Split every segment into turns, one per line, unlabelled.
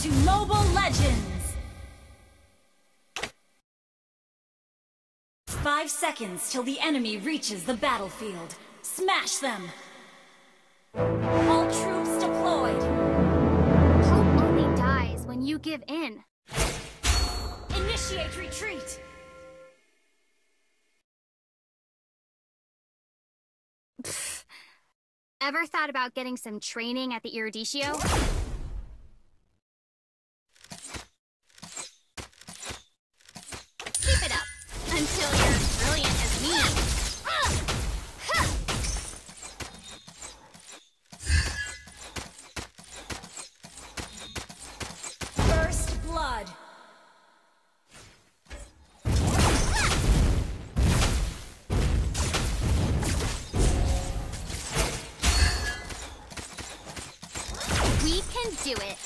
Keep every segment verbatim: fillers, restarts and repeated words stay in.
to Mobile Legends! Five seconds till the enemy reaches the battlefield. Smash them! All troops deployed!
Hope only dies when you give in.
Initiate retreat!
Pfft. Ever thought about getting some training at the Eruditio? Keep it up until you're as brilliant as me.
First blood!
We can do it.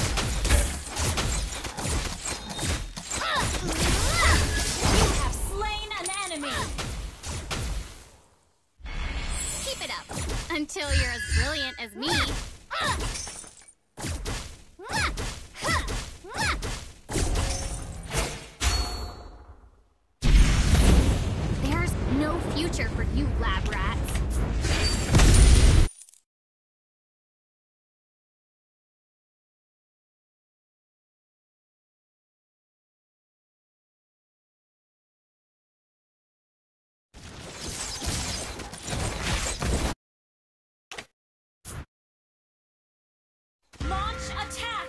You have slain an enemy!
Keep it up until you're as brilliant as me. There's no future for you, lab rats.
Launch attack!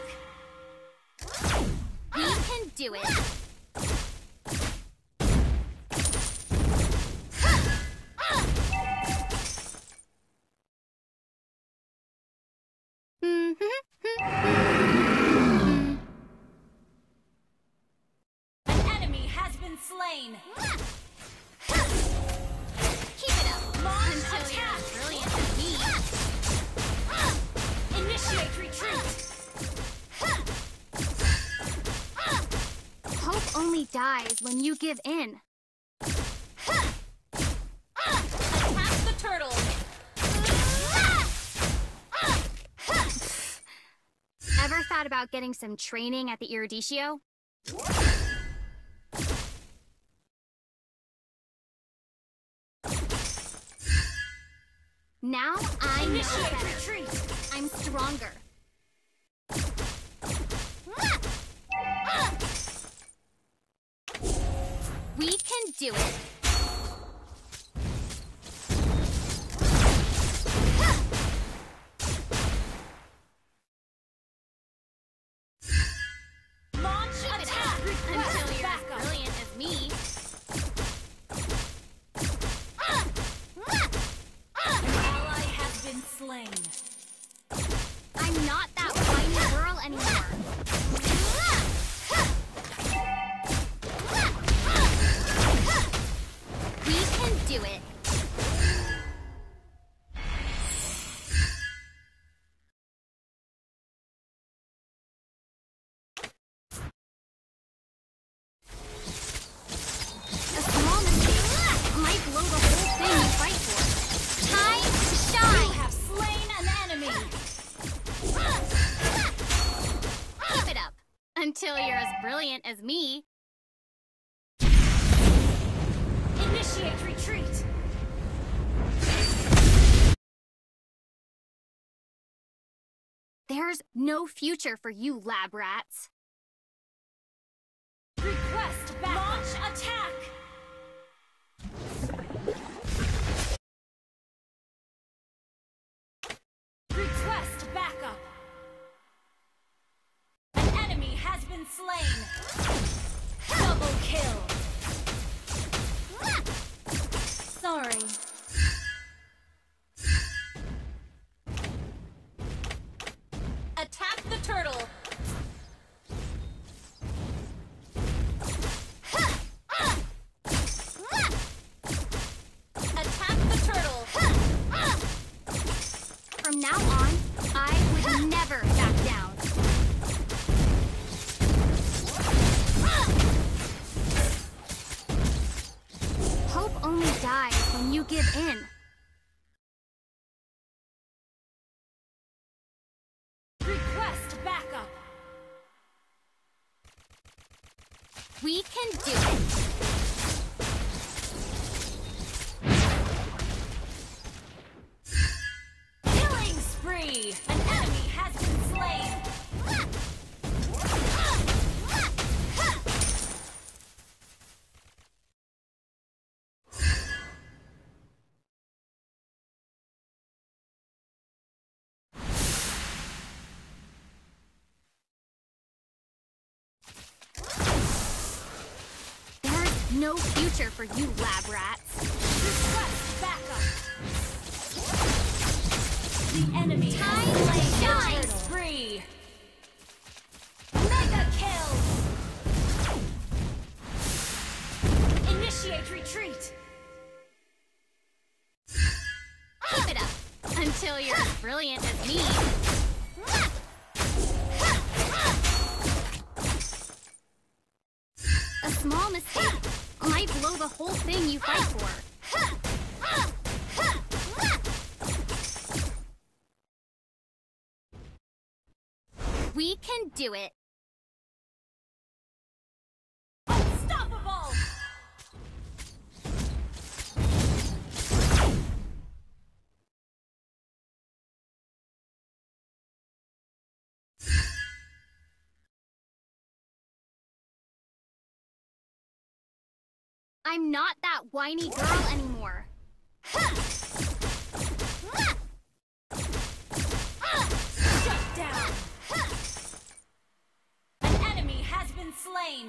We can do it.
An enemy has been slain!
Keep it up
Launch
until you're
attack!
as brilliant as me.
Initiate retreat!
Hope only dies when you give in.
Attack the turtle!
Ever thought about getting some training at the Eruditio? Now I know
Initiate
better.
retreat!
I'm stronger. We can do it.
Launch
Keep it
attack!
up
Request
until you're as
backup!
brilliant as me.
An ally has been slain.
I'm not that whiny girl anymore. We can do it. A small mistake might blow the whole thing you fight for. Time to
You
shine.
have slain an enemy!
Keep it up until you're as brilliant as me.
Initiate retreat!
There's no future for you, lab rats.
Request backup! Launch attack! Request backup! An enemy has been slain! Double kill! Sorry. Attack the turtle! Attack the turtle!
From now on, I would never back down. We can do it.
Killing spree! An enemy has been slain!
No future for you, lab rats.
Request backup! The enemy
Time
has slain
shine.
the spree! Mega kill! Initiate retreat!
Keep it up until you're as brilliant as me. A small mistake might blow the whole thing you fight for. We can do it.
Unstoppable!
I'm not that whiny girl anymore.
Shut down! An enemy has been slain!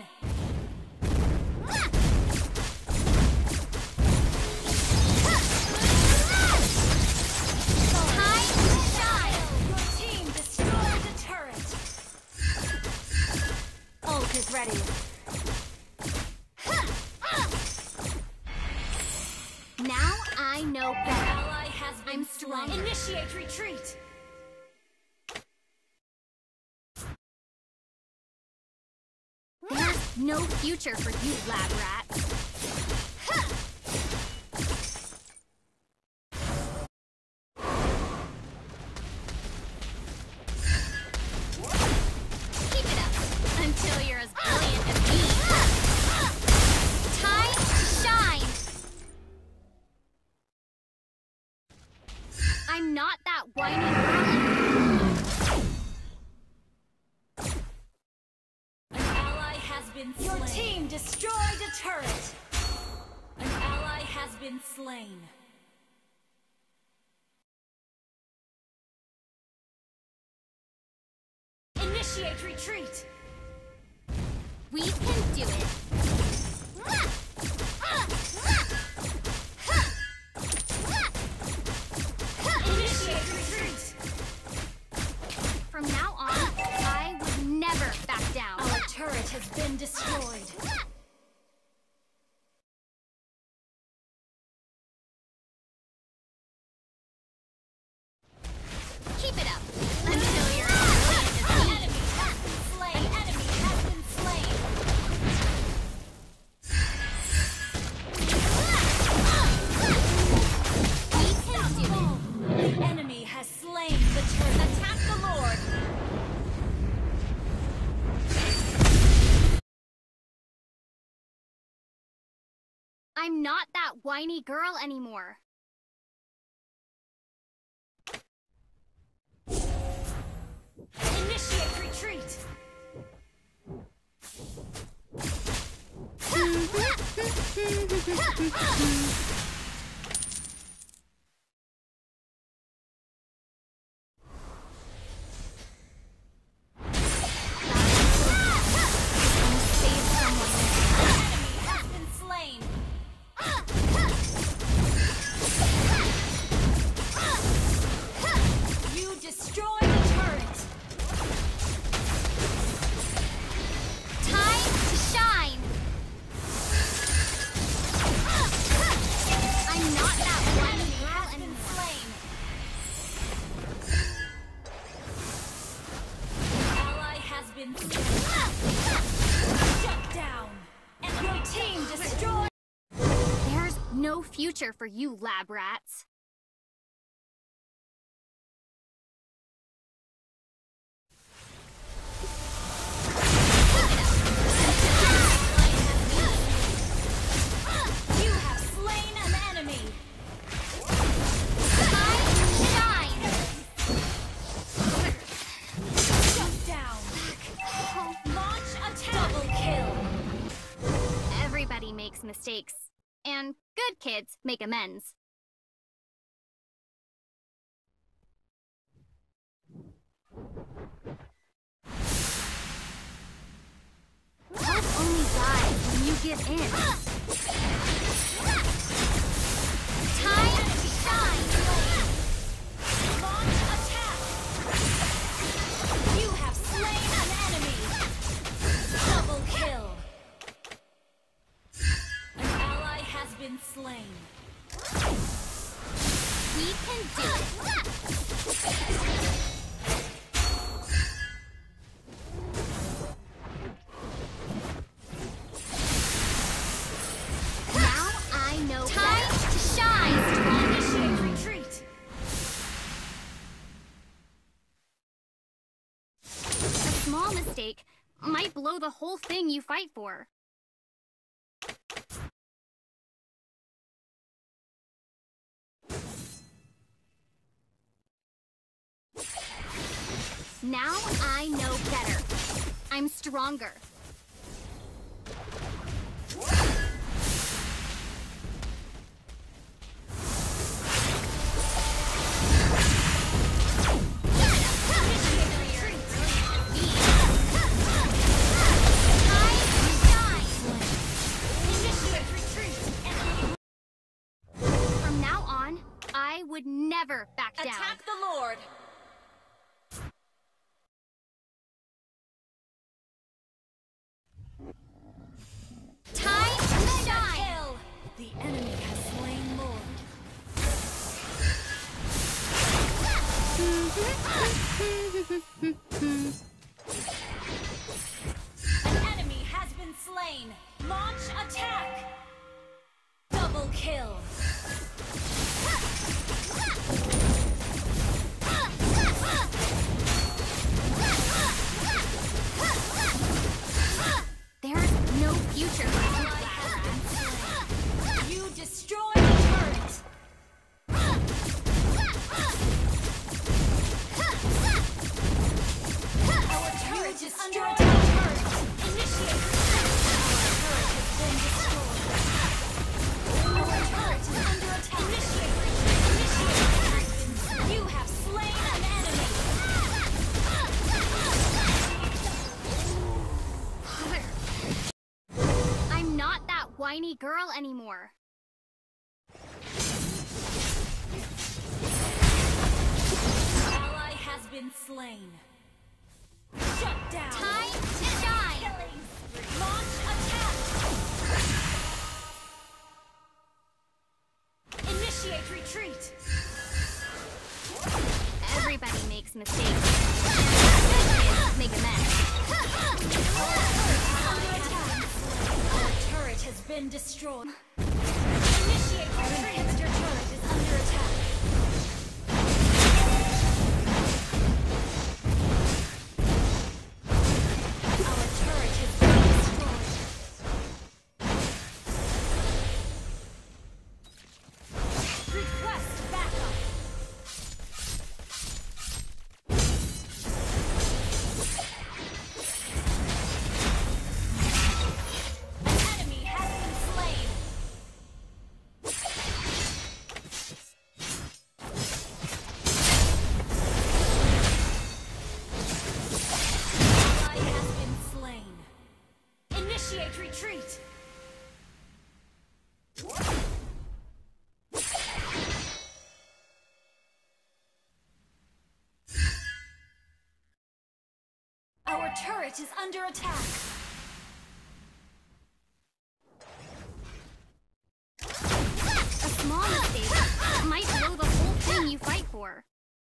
Time to shine!
Your team destroyed the turret! Ult is ready.
Now I know
An
better.
ally has been
I'm
slain.
stronger.
Initiate retreat!
There's no future for you, lab rats. Keep it up until you're as brilliant as me. Time to shine! I'm not that whiny girl anymore.
An ally has been slain. Your team destroyed a turret! An ally has been slain. Initiate retreat!
We can do it.
Initiate retreat!
From now on, I would never back down.
Our turret has been destroyed.
Keep it up until you're as brilliant as
An
me.
enemy has been slain. An enemy has been slain.
We can do it.
The enemy has slain the turret. Attack the Lord!
I'm not that whiny girl anymore.
Initiate retreat!
Save someone.
An enemy has been slain. You destroyed the turret.
Time to shine. I'm not that
An
whiny
enemy
girl
has been
anymore.
slain. An ally has been slain. Shut down. And your team destroyed.
There's no future for you, lab rats. mistakes. And good kids make amends. Hope only dies when you give in. Time to shine!
Launch attack! You have slain an enemy! Double kill! An ally has been slain.
We can do it! Now I know time better. To shine!
Initiate retreat!
A small mistake might blow the whole thing you fight for. Now I know better. I'm stronger. From now on, I would never back down.
Attack the Lord!
Time to shine!
Kill! The enemy has slain Lord. An enemy has been slain. Launch attack! Double kill!
There's no future for you.
You destroyed the turret! Our turret is under attack! Initiate retreat! Our turret is under attack! Initiate retreat! Initiate retreat! You have slain an enemy!
I'm not that whiny girl anymore.
Ally has been slain. Shut down!
Time to shine!
Killing spree. Launch attack! Initiate retreat!
Everybody makes mistakes. Good kids make amends.
Under attack! Our turret has been destroyed. Initiate retreat! Your turret is under attack. Our turret has been destroyed. Request backup! An enemy has been slain! Ally has been slain. Initiate retreat! Our turret is under attack.
A small mistake might blow the whole thing you fight for.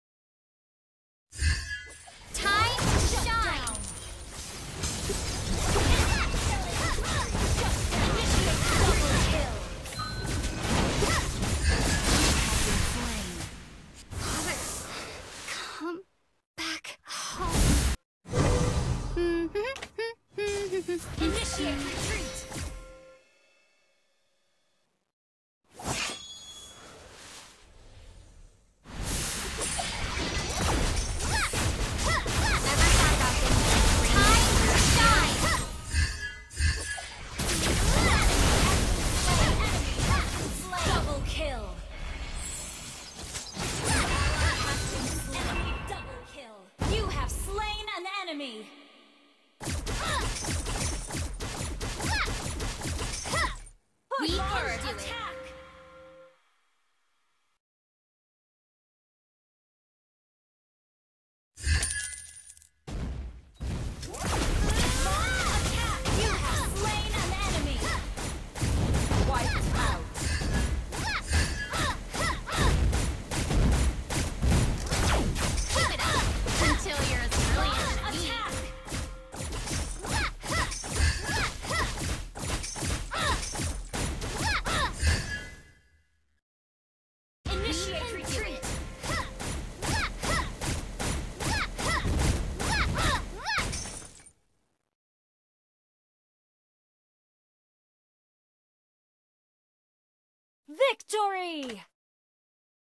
Time to shine!
Double kill.
Father, come back home.
Initiate retreat.
Time to shine!
Victory!